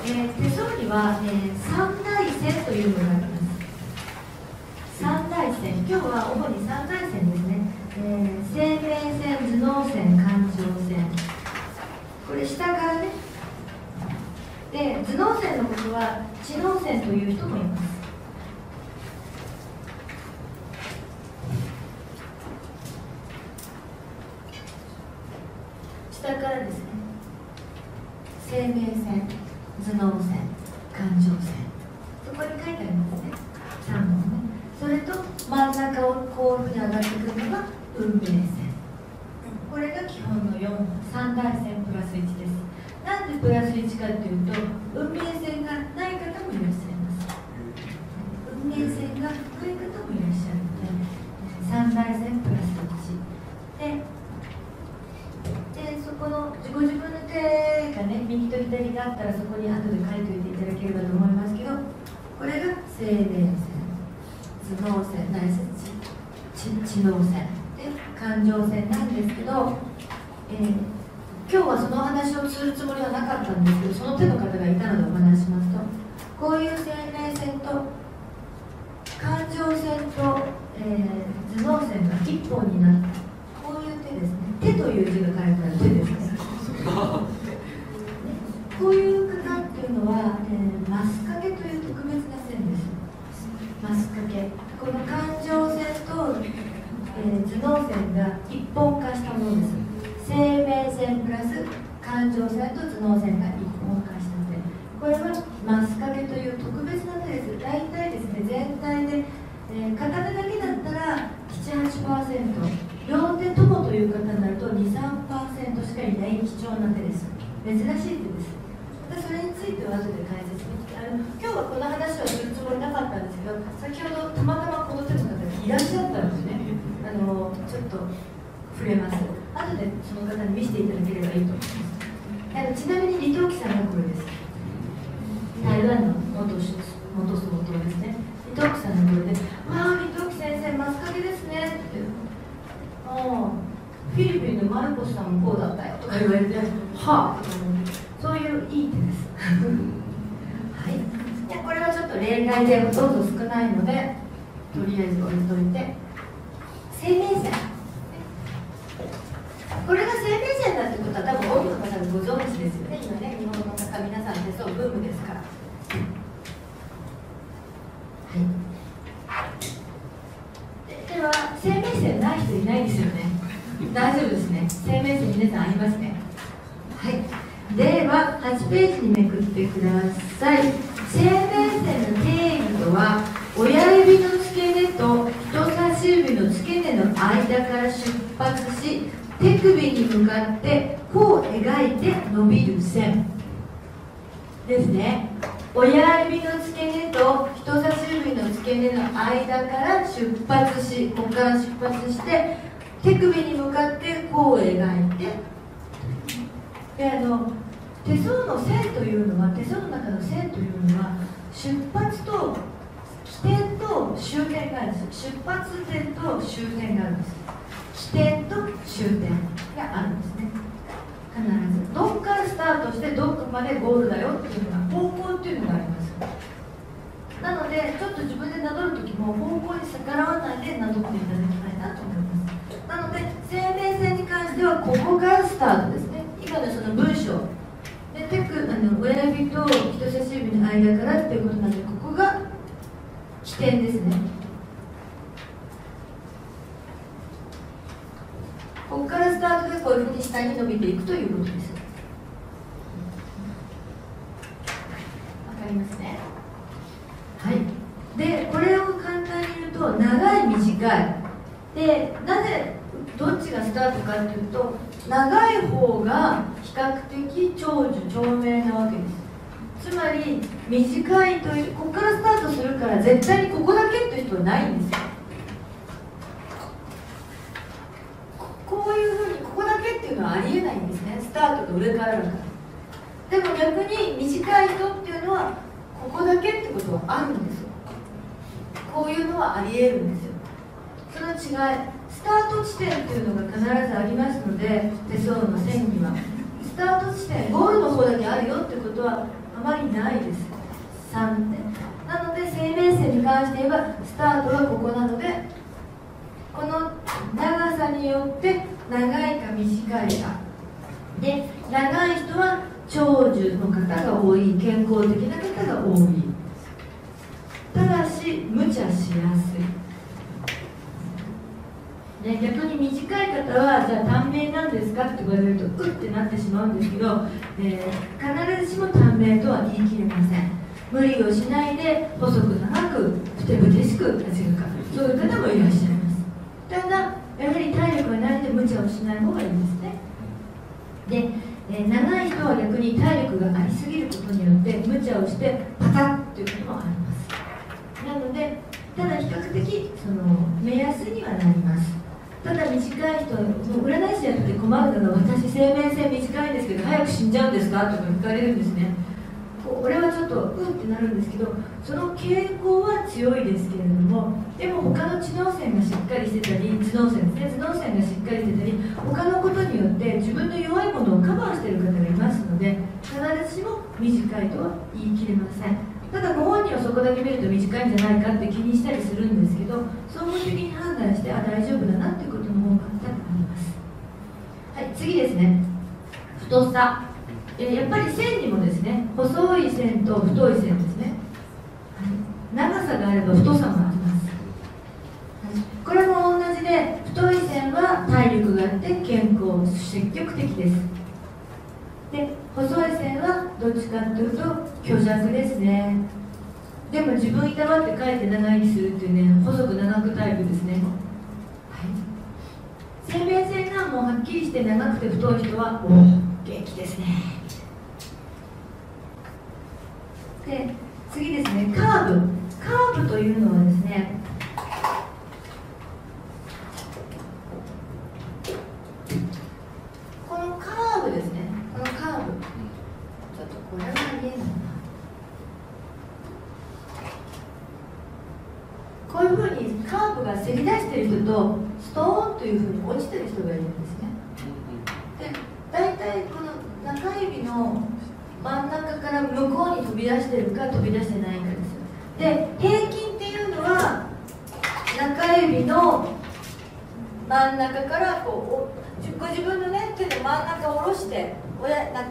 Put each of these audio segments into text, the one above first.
手相には、三大線というのがあります。三大線、今日は主に三大線ですね。生命線、頭脳線、感情線。これ下からね。で、頭脳線のことは知能線という人もいます。下からですね。生命線、頭脳線、感情線。そこに書いてありますね。3本ね。それと真ん中をこういうふうに上がってくるのが運命線。これが基本の三大線プラス1です。なんでプラス1かというと、運命線がない方もいらっしゃいます。運命線が低い方もいらっしゃるので、三大線プラス1。で、そこのご自分の手がね、右と左があったらそこに後で書いておいていただければと思いますけど、これが生命線、頭脳線、内接知能線で感情線なんですけど、今日はその話をするつもりはなかったんですけど、その手の方がいたのでお話しますと、こういう生命線と感情線と、頭脳線が一本になったこういう手ですね。手という字が書いてある手ですね。こういう方っていうのは、マスカケという特別な線です。マスカケ、この感情線と、頭脳線が一本化したものです。生命線プラス感情線と頭脳線が一本化した線。これはマスカケという特別な手です。大体ですね、全体で、片手だけだったら 7-8%、両手ともという方になると 2-3% しかいない貴重な手です。珍しい手です。それについては後で解説に来て、今日はこの話をするつもりなかったんですけど、先ほどたまたまこの手の方がいらっしゃったのでね、ちょっと触れます。後でその方に見せていただければいいと思います。ちなみに李登輝さんがこれです。台湾の元総統ですね。李登輝さんがこれで、まあ李登輝先生マスカケですねって。フィリピンのマルコスさんもこうだったよとか言われて、はあ、そういういい手です。はい。でこれはちょっと例外でほとんど少ないので、とりあえず置いといて、生命線。これが生命線だということは多分多くの方がご存知ですよね。今ね、日本の方皆さん手相ブームですから。はい。では生命線ない人いないですよね。大丈夫ですね。生命線皆さんありますね。はい。では8ページにめくってください。生命線の定義とは、親指の付け根と人差し指の付け根の間から出発し、手首に向かって弧を描いて伸びる線ですね。親指の付け根と人差し指の付け根の間から出発し、ここから出発して手首に向かって弧を描いて、で手相の線というのは、手相の中の線というのは出発と起点と終点があるんです。出発点と終点があるんです。起点と終点があるんですね。必ずどこからスタートしてどこまでゴールだよっていうのが方向っていうのがあります。なのでちょっと自分で名乗る時も方向に逆らわないで名乗っていただきたいなと思います。なので生命線に関してはここからスタートですね。今のその文章で親指と人差し指の間からっていうことなので、ここが起点ですね。ここからスタートでこういうふうに下に伸びていくということです。わかりますね。はい。でこれを簡単に言うと、長い短いで、なぜどっちがスタートかというと、長い方が比較的長寿長命なわけです。つまり短いという、ここからスタートするから絶対にここだけという人はないんですよ。こういうふうにここだけっていうのはありえないんですね。スタートが上からだから。でも逆に短い人っていうのはここだけってことはあるんですよ。こういうのはありえるんですよ。その違い、スタート地点っていうのが必ずありますので、手相の線にはスタート地点、ゴールの方だけあるよってことは、 まりないです。3点なので、生命線に関して言えばスタートはここなので、この長さによって長いか短いかで、長い人は長寿の方が多い、健康的な方が多い。ただし無茶しやすい。で、逆に短い方はじゃあ短命なんですかって言われるとうってなってしまうんですけど、必ずしも短命とは言い切れません。無理をしないで細く長くふてぶてしく走るか、そういう方もいらっしゃいます。ただやはり体力がないので無茶をしない方がいいですね。で、長い人は逆に体力がありすぎることによって無茶をしてパタッということもあります。なので、ただ比較的その目安にはなります。ただ短い人、占い師やってて困るのが、私生命線短いんですけど早く死んじゃうんですかとか聞かれるんですね。俺はちょっとうんってなるんですけど、その傾向は強いですけれども、でも他の知能線がしっかりしてたり、頭脳線ですね、頭脳線がしっかりしてたり、他のことによって自分の弱いものをカバーしている方がいますので、必ずしも短いとは言い切れません。ただご本人はそこだけ見ると短いんじゃないかって気にしたりするんですけど、総合的に判断して、あ、大丈夫だなっていうことの方が多くあります。はい、次ですね、太さ。やっぱり線にもですね、細い線と太い線ですね、長さがあれば太さもあります。これも同じで、太い線は体力があって健康、積極的です。で、細い線はどっちかというと虚弱ですね。でも自分いたわって書いて長生きするっていうね、細く長くタイプですね。はい、生命線がもうはっきりして長くて太い人は元気ですね。で、次ですね、カーブというのはですね、このカーブですね、このカーブ、ちょっとこれは見えないな。こういうふうにカーブがせり出している人とストーンというふうに落ちている人がいるんですね。で、大体この中指の真ん中から向こうに飛び出しているか飛び出してないかです。で、平均っていうのは中指の真ん中からこうご自分のね、手の真ん中を下ろしてこ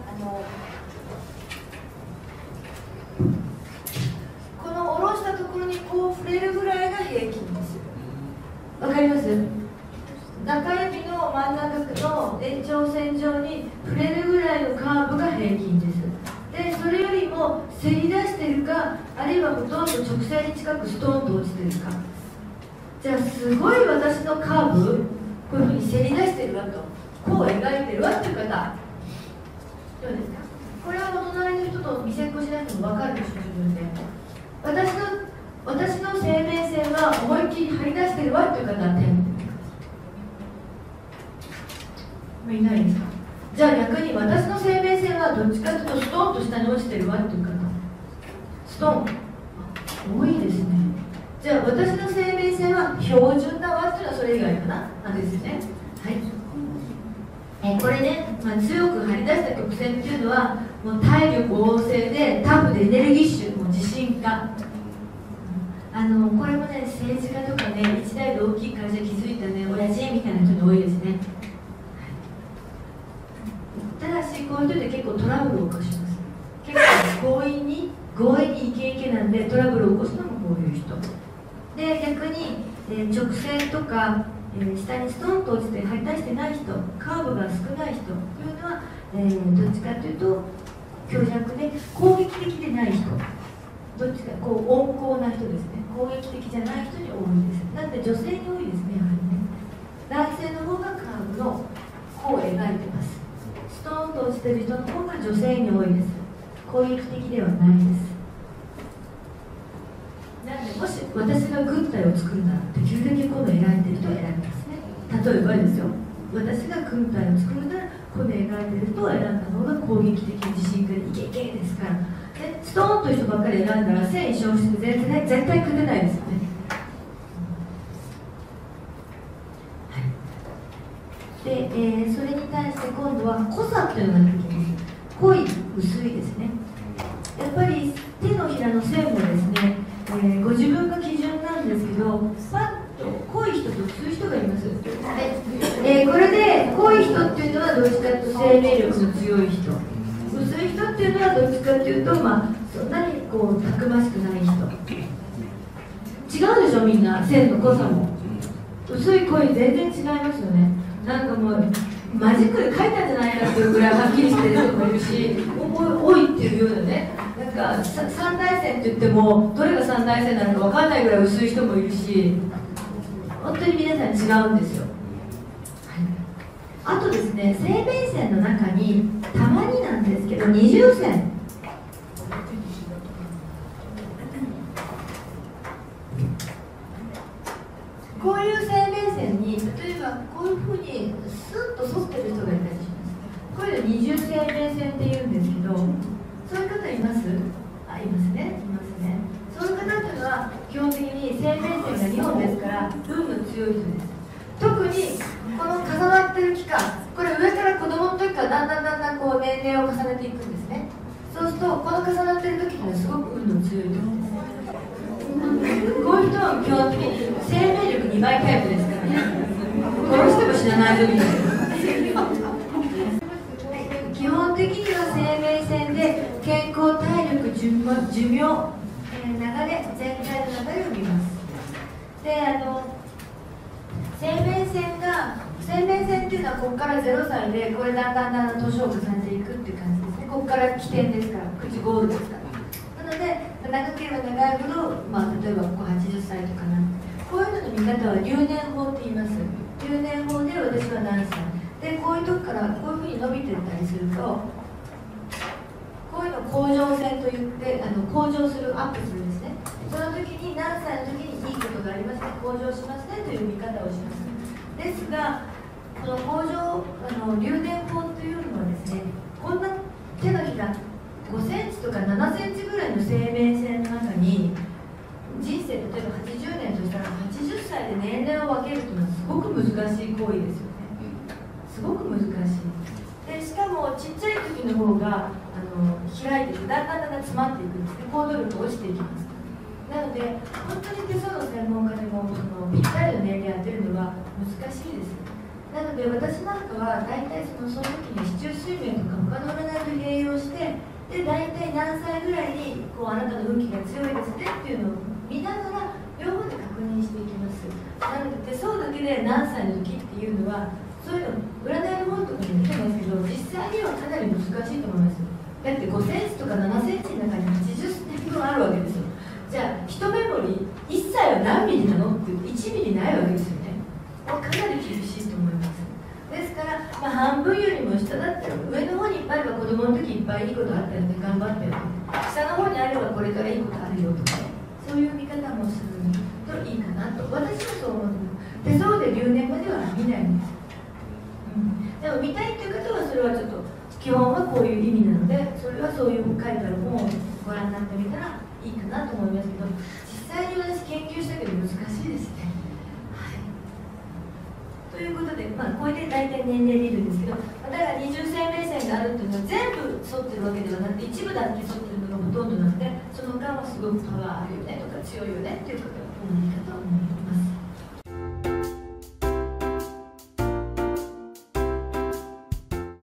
の下ろしたところにこう触れるぐらいが平均です。わかります？中指の真ん中の延長線上に触れるぐらいのカーブが平均です。で、それよりもせり出しているか、あるいはほとんど直線に近くストーンと落ちているか。じゃあすごい私のカーブ、こういうふうにせり出しているわと、こう描いているわという方、どうですか？これはお隣の人と見せっこしなくても分かるでしょ、自分で。私の生命線は思いっきり張り出しているわという方はいないですか？じゃあ逆に私の生命線はどっちかというとストーンと下に落ちてるわっていう方、ストーン多いですね。じゃあ私の生命線は標準だわっていうのはそれ以外かななんですね。はい、これね、強く張り出した曲線っていうのはもう体力旺盛でタフでエネルギッシュ、もう自信家。これもね、政治家とかね、一代で大きい会社築いたね、親父みたいな人が多いですね。ただしこういう人で結構トラブルを起こします。結構強引にイケイケなんでトラブルを起こすのもこういう人で、逆に、直線とか、下にストンと落ちて張り出してない人、カーブが少ない人というのは、どっちかというと強弱で攻撃的でない人、どっちかこう温厚な人ですね。攻撃的じゃない人に多いです。なので女性に多いですね、やはりね。男性の方がカーブのこう描いてます。ストーンと落ちてる人の方が女性に多いです。攻撃的ではないです。なので、もし私が軍隊を作るならできるだけこの描いてる人を選びますね。例えばですよ、私が軍隊を作るならこの描いてる人を選んだ方が攻撃的、自信がイケイケですから。で、ストーンという人ばっかり選んだら戦意消失で絶対勝てないですよね。で、それに対して今度は濃さというのが出てきます。濃い、薄いですね。で、 濃い人っていうのはどっちかというと生命力の強い人、薄い人っていうのはどっちかっていうと、そんなにこうたくましくない人。違うでしょ、みんな線の濃さも。薄い濃い全然違いますよね。なんかもうマジックで書いたんじゃないかっていうぐらいはっきりしてる人もいるし、多いっていうようなね、なんか三大線って言ってもどれが三大線なのか分かんないぐらい薄い人もいるし、本当に皆さん違うんですよ。あとですね、生命線の中にたまになんですけど二重線、こういう生命線に例えばこういうふうにスッと沿ってる人がいたりします。これで二重生命線っていうんですけど、そういう方います？あ、いますね、いますね。そういう方っていうのは基本的に生命線が2本ですから運の強い人です。特にこの重なってる期間、これ上から子供の時からだんだんこう年齢を重ねていくんですね。そうするとこの重なってる時にはすごく運の強い時です。こういう人は基本的に生命力2倍タイプですからね。殺しても死なないぞみたいな。基本的には生命線で健康、体力、寿命、流れ、全体の流れを見ます。で、生命線っていうのはここから0歳でこれだんだん年を重ねていくっていう感じですね。ここから起点ですから、口ゴールですから。なので長ければ長いほど、例えばここ80歳とかな、こういうのの見方は流年法って言います。流年法で私は何歳で、こういうとこからこういうふうに伸びてったりすると、こういうの向上線といって向上する、アップするんですね。その時に何歳の時にいいことがありますね、向上しますねという見方をします。ですがこの向上流年法というのはですね、こんな手のひら5センチとか7センチぐらいの生命線の中に、人生例えば80年としたら80歳で年齢を分けるというのはすごく難しい行為ですよね。すごく難しい。でしかもちっちゃい時の方が開いていく、だんだん詰まっていくんですね。行動力が落ちていきます。なので本当に手相の専門家でもぴったりの年齢当てるのは難しいです。なので私なんかは大体その時に市中水面とか他の占いと併用して、で大体何歳ぐらいにあなたの運気が強いですねっていうのを見ながら両方で確認していきます。なので手相だけで何歳の時っていうのは、そういうの占いの本とかに見てますけど、実際にはかなり難しいと思います。だって5センチとか7センチの中に80年分あるわけですよ。じゃあ一メモリ1歳は何ミリなのって1ミリないわけですよね。かなり厳しいと思います。ですから、半分よりも下だったら、上の方にいっぱいあれば子供の時いっぱいいいことあったので頑張ってる、下の方にあればこれからいいことあるよとかね、そういう見方もするといいかなと私はそう思ってます。手相で留年までは見ないんです、でも見たいっていう方はそれはちょっと基本はこういう意味なので、それはそういう書いてある本をご覧になってみたらいいかなと思いますけど、実際に私研究したけど難しいですね。ということで、これで大体年齢見るんですけど、だから二重生命線があるっていうのは全部沿ってるわけではなくて、一部だけ沿ってるのがほとんどなので、その間はすごくパワーあるよねとか強いよねっていうことを思います。